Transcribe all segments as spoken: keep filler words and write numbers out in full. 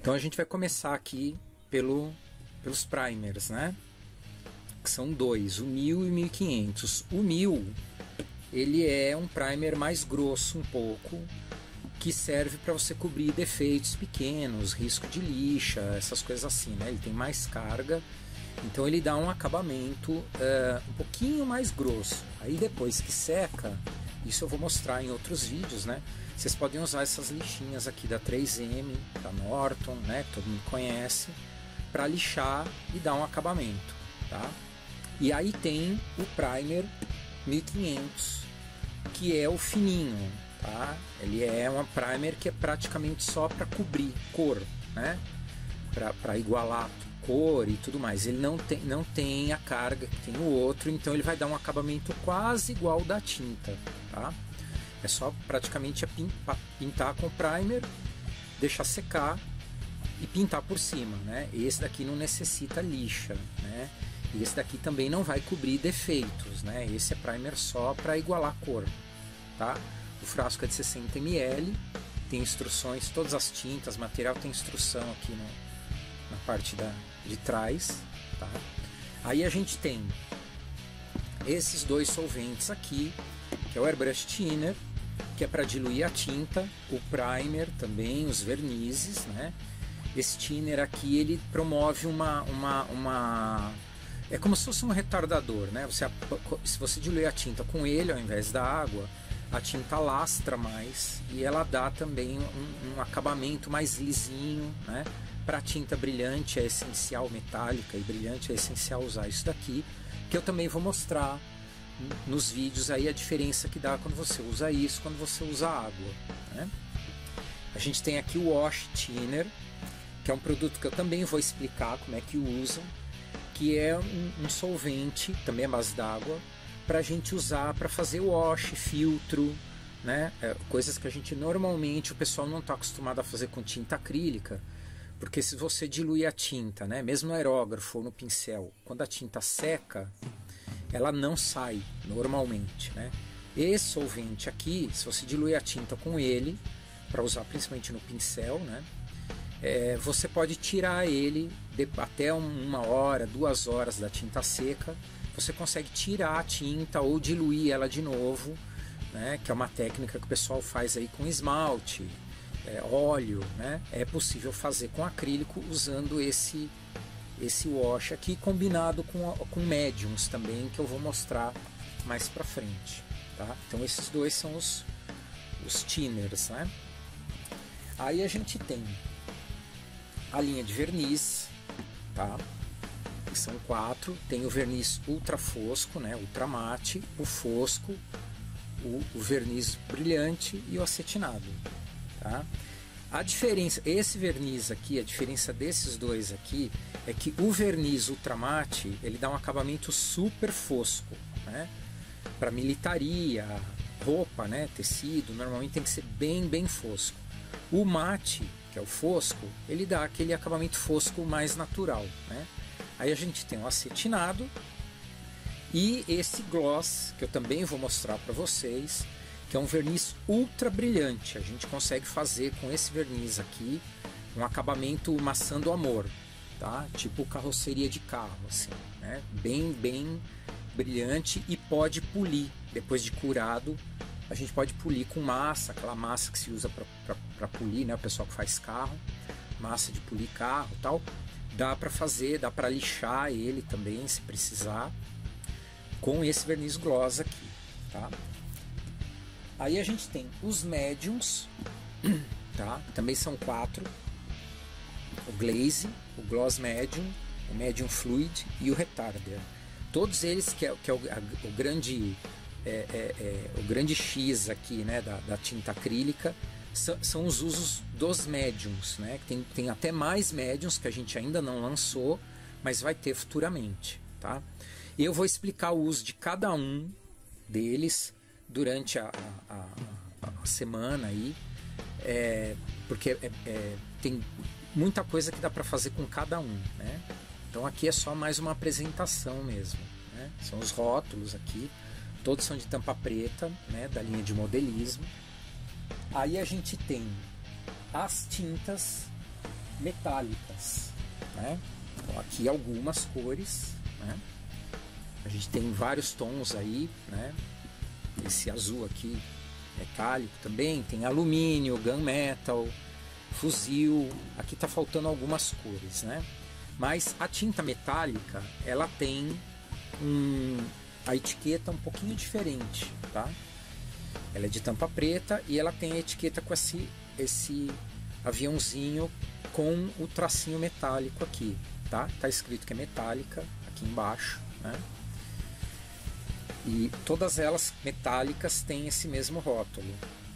Então a gente vai começar aqui pelo, pelos primers, né? Que são dois, o mil e o mil e quinhentos. O mil, ele é um primer mais grosso um pouco, que serve para você cobrir defeitos pequenos, risco de lixa, essas coisas assim, né? Ele tem mais carga, então ele dá um acabamento uh, um pouquinho mais grosso. Aí depois que seca, isso eu vou mostrar em outros vídeos, né? Vocês podem usar essas lixinhas aqui da três M, da Norton, né? Que todo mundo conhece, para lixar e dar um acabamento, tá? E aí tem o primer mil e quinhentos, que é o fininho, tá? Ele é uma primer que é praticamente só para cobrir cor, né? Para igualar cor e tudo mais. Ele não tem, não tem a carga que tem o outro, então ele vai dar um acabamento quase igual da tinta, tá? É só praticamente pintar com o primer, deixar secar e pintar por cima, né? Esse daqui não necessita lixa, né? E esse daqui também não vai cobrir defeitos, né? Esse é primer só para igualar a cor, tá? O frasco é de sessenta mililitros, tem instruções, todas as tintas, material tem instrução aqui no, na parte da, de trás, tá? Aí a gente tem esses dois solventes aqui, que é o Airbrush Thinner, que é para diluir a tinta, o primer também, os vernizes, né? Esse thinner aqui, ele promove uma, uma, uma... é como se fosse um retardador, né? Você, se você diluir a tinta com ele ao invés da água, a tinta lastra mais e ela dá também um, um acabamento mais lisinho, né? Para tinta brilhante é essencial, metálica e brilhante é essencial usar isso daqui, que eu também vou mostrar nos vídeos aí a diferença que dá quando você usa isso, quando você usa água, né? A gente tem aqui o Wash Thinner, que é um produto que eu também vou explicar como é que usa, que é um, um solvente, também à base d'água, para a gente usar para fazer wash, filtro, né? É, coisas que a gente normalmente, o pessoal não está acostumado a fazer com tinta acrílica, porque se você diluir a tinta, né? Mesmo no aerógrafo ou no pincel, quando a tinta seca, ela não sai normalmente, né? Esse solvente aqui, se você diluir a tinta com ele, para usar principalmente no pincel, né? É, você pode tirar ele de, até uma hora, duas horas da tinta seca. Você consegue tirar a tinta ou diluir ela de novo, né? Que é uma técnica que o pessoal faz aí com esmalte, é, óleo, né? É possível fazer com acrílico usando esse esse wash aqui, combinado com, com médiums também, que eu vou mostrar mais pra frente, tá? Então esses dois são os, os thinners, né? Aí a gente tem a linha de verniz, tá? Que são quatro. Tem o verniz ultra fosco, né? Ultra mate, o fosco, o, o verniz brilhante e o acetinado, tá? A diferença, esse verniz aqui, a diferença desses dois aqui é que o verniz ultramate, ele dá um acabamento super fosco, né? Para militaria, roupa, né? Tecido, normalmente tem que ser bem, bem fosco. O mate, que é o fosco, ele dá aquele acabamento fosco mais natural, né? Aí a gente tem o acetinado e esse gloss, que eu também vou mostrar para vocês, que é um verniz ultra brilhante. A gente consegue fazer com esse verniz aqui um acabamento maçã do amor, tá? Tipo carroceria de carro, assim, né? Bem, bem brilhante e pode polir. Depois de curado, a gente pode polir com massa, aquela massa que se usa para polir, né? O pessoal que faz carro, massa de polir carro e tal. Dá para fazer, dá para lixar ele também, se precisar, com esse verniz gloss aqui, tá? Aí a gente tem os médiums, tá? Também são quatro: o glaze, o gloss medium, o medium fluid e o retarder. Todos eles, que é, que é o, a, o grande é, é, é, o grande X aqui, né, da, da tinta acrílica, são, são os usos dos médiums, né? Tem, tem até mais médiums que a gente ainda não lançou, mas vai ter futuramente, tá? E eu vou explicar o uso de cada um deles durante a, a, a, a semana aí, é, porque é, é, tem muita coisa que dá para fazer com cada um, né? Então aqui é só mais uma apresentação mesmo, né? São os rótulos aqui, todos são de tampa preta, né, da linha de modelismo. Aí a gente tem as tintas, metálicas, né? Então, aqui algumas cores, né? A gente tem vários tons aí, né? Esse azul aqui metálico também, tem alumínio, gunmetal, fuzil. Aqui está faltando algumas cores, né? Mas a tinta metálica, ela tem um, a etiqueta um pouquinho diferente, tá? Ela é de tampa preta e ela tem a etiqueta com esse, esse aviãozinho com o tracinho metálico aqui, tá? Tá escrito que é metálica aqui embaixo, né? E todas elas metálicas têm esse mesmo rótulo.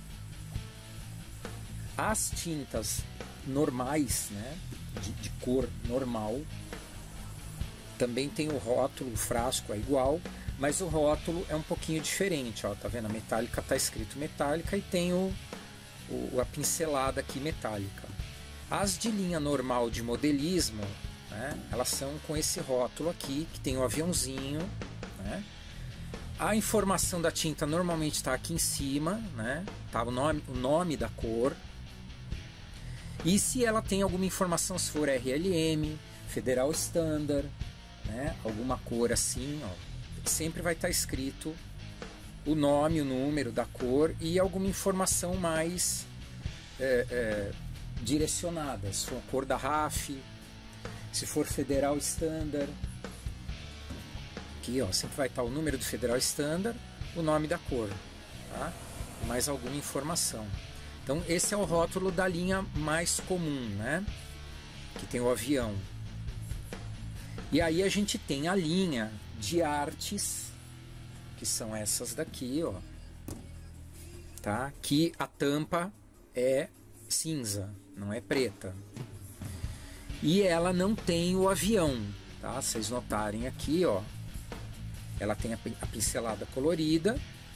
As tintas normais, né, de, de cor normal, também tem o rótulo, o frasco é igual, mas o rótulo é um pouquinho diferente, ó, tá vendo? A metálica tá escrito metálica e tem o, o, a pincelada aqui metálica. As de linha normal de modelismo, né, elas são com esse rótulo aqui, que tem o aviãozinho, né? A informação da tinta normalmente está aqui em cima, né? Tá o nome, o nome da cor. E se ela tem alguma informação, se for R L M, Federal Standard, né? Alguma cor assim, ó, sempre vai estar escrito o nome, o número da cor e alguma informação mais é, é, direcionada. Se for a cor da R A F, se for Federal Standard. Aqui, ó, sempre vai estar o número do Federal Standard, o nome da cor, tá? Mais alguma informação. Então esse é o rótulo da linha mais comum, né? Que tem o avião. E aí a gente tem a linha de artes, que são essas daqui, ó, tá? Que a tampa é cinza, não é preta. E ela não tem o avião, tá? Vocês notarem aqui, ó. Ela tem a pincelada colorida,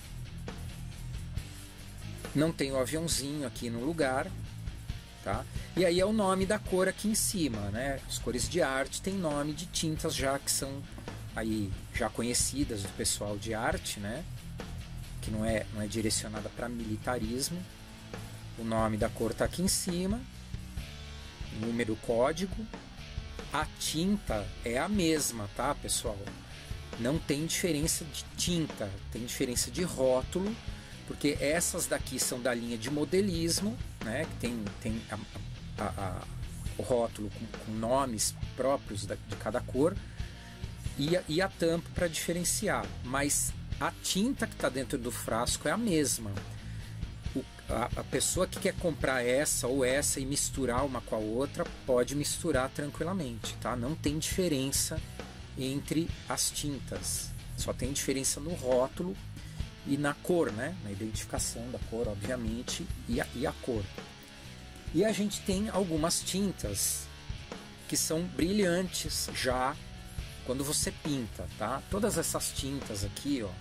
não tem o aviãozinho aqui no lugar, tá? E aí é o nome da cor aqui em cima, né? As cores de arte tem nome de tintas já que são aí já conhecidas do pessoal de arte, né? Que não é, não é direcionada para militarismo. O nome da cor tá aqui em cima, número, código. A tinta é a mesma, tá, pessoal? Não tem diferença de tinta, tem diferença de rótulo, porque essas daqui são da linha de modelismo, né, que tem, tem a, a, a, o rótulo com, com nomes próprios da, de cada cor, e a, e a tampa para diferenciar, mas a tinta que está dentro do frasco é a mesma. O, a, a pessoa que quer comprar essa ou essa e misturar uma com a outra, pode misturar tranquilamente, tá? Não tem diferença entre as tintas, só tem diferença no rótulo e na cor, né? Na identificação da cor, obviamente, e a, e a cor. E a gente tem algumas tintas que são brilhantes já quando você pinta, tá? Todas essas tintas aqui, ó,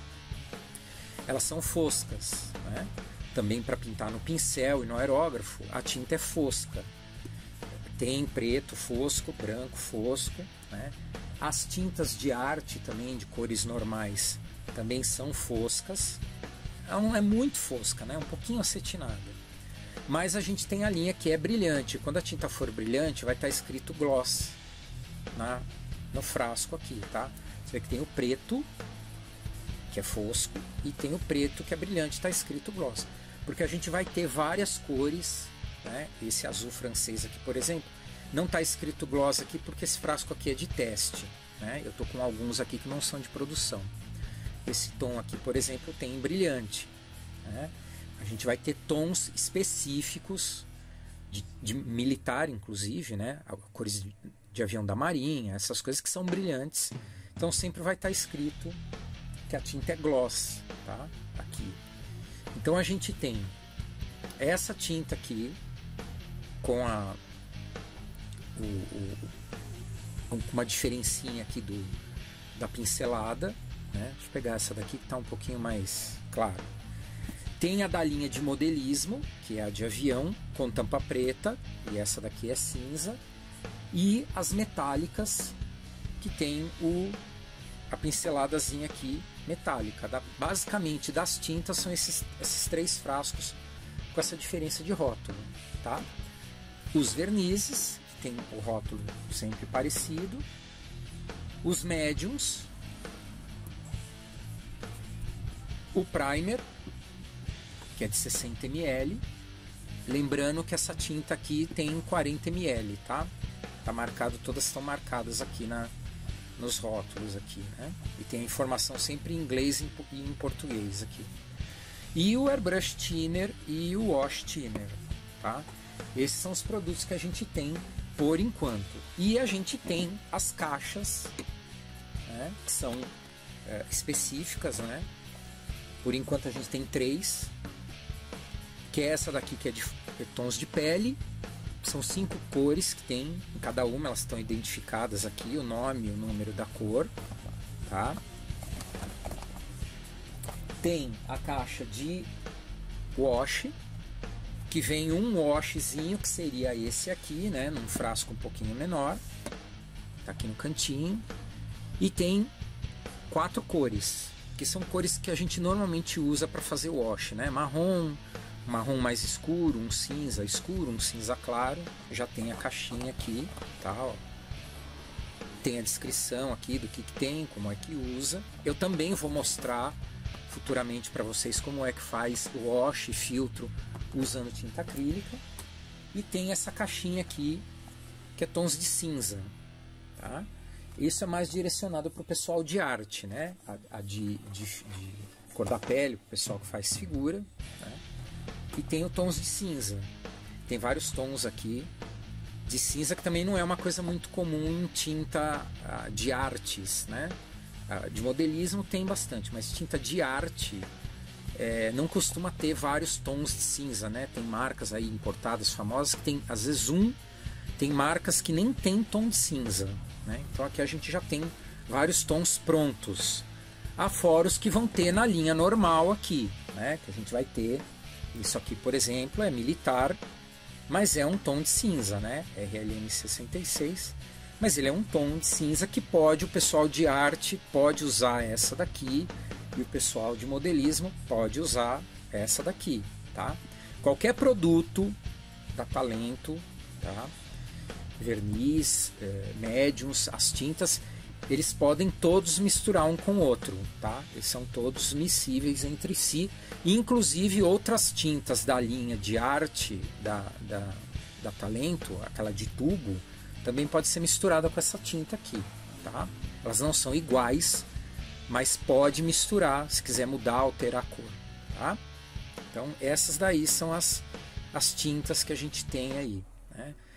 elas são foscas, né? Também para pintar no pincel e no aerógrafo, a tinta é fosca. Tem preto fosco, branco fosco, né? As tintas de arte também, de cores normais, também são foscas. Ela não é muito fosca, né? Um pouquinho acetinada. Mas a gente tem a linha que é brilhante. Quando a tinta for brilhante, vai estar escrito gloss na, no frasco aqui, tá? Você vê que tem o preto, que é fosco, e tem o preto, que é brilhante, está escrito gloss. Porque a gente vai ter várias cores, né? Esse azul francês aqui, por exemplo, não está escrito gloss aqui porque esse frasco aqui é de teste, né? Eu estou com alguns aqui que não são de produção. Esse tom aqui, por exemplo, tem brilhante, né? A gente vai ter tons específicos de, de militar, inclusive, né? Cores de, de avião da marinha, essas coisas que são brilhantes. Então sempre vai estar escrito que a tinta é gloss, tá? Aqui. Então a gente tem essa tinta aqui com a O, o, uma diferencinha aqui do, da pincelada, né? Deixa eu pegar essa daqui que está um pouquinho mais claro. Tem a da linha de modelismo, que é a de avião, com tampa preta, e essa daqui é cinza. E as metálicas, que tem o, a pinceladazinha aqui metálica. Da, basicamente, das tintas são esses, esses três frascos com essa diferença de rótulo, tá? os vernizes, que tem o rótulo sempre parecido, os médiums, o primer, que é de sessenta mililitros, lembrando que essa tinta aqui tem quarenta mililitros, tá? Tá marcado, todas estão marcadas aqui na, nos rótulos aqui, né? E tem a informação sempre em inglês e em português aqui. E o airbrush thinner e o wash thinner, tá? Esses são os produtos que a gente tem por enquanto. E a gente tem as caixas, né, que são é, específicas, né? Por enquanto a gente tem três, que é essa daqui que é de tons de pele. São cinco cores que tem em cada uma, elas estão identificadas aqui, o nome e o número da cor, tá? Tem a caixa de wash, que vem um washzinho, que seria esse aqui, né, num frasco um pouquinho menor, tá aqui no cantinho. E tem quatro cores, que são cores que a gente normalmente usa para fazer wash, né? Marrom, marrom mais escuro, um cinza escuro, um cinza claro. Já tem a caixinha aqui, tá? Ó. Tem a descrição aqui do que, que tem, como é que usa. Eu também vou mostrar futuramente para vocês como é que faz o wash e filtro usando tinta acrílica. E tem essa caixinha aqui, que é tons de cinza, tá? Isso é mais direcionado para o pessoal de arte, né? A, a de, de, de cor da pele, o pessoal que faz figura, né? E tem o tons de cinza. Tem vários tons aqui de cinza, que também não é uma coisa muito comum em tinta uh, de artes, né? Uh, de modelismo tem bastante, mas tinta de arte é, não costuma ter vários tons de cinza, né? Tem marcas aí importadas famosas que tem, às vezes, um. Tem marcas que nem tem tom de cinza, né? Então aqui a gente já tem vários tons prontos. Há fora os que vão ter na linha normal aqui, né? Que a gente vai ter. Isso aqui, por exemplo, é militar, mas é um tom de cinza, né? R L M sessenta e seis. Mas ele é um tom de cinza que pode, o pessoal de arte pode usar essa daqui e o pessoal de modelismo pode usar essa daqui, tá? Qualquer produto da Talento, tá? Verniz, eh, médiums, as tintas, eles podem todos misturar um com o outro, tá? Eles são todos miscíveis entre si, inclusive outras tintas da linha de arte da, da, da Talento, aquela de tubo, também pode ser misturada com essa tinta aqui, tá? Elas não são iguais, mas pode misturar, se quiser mudar, alterar a cor, tá? Então essas daí são as, as tintas que a gente tem aí, né?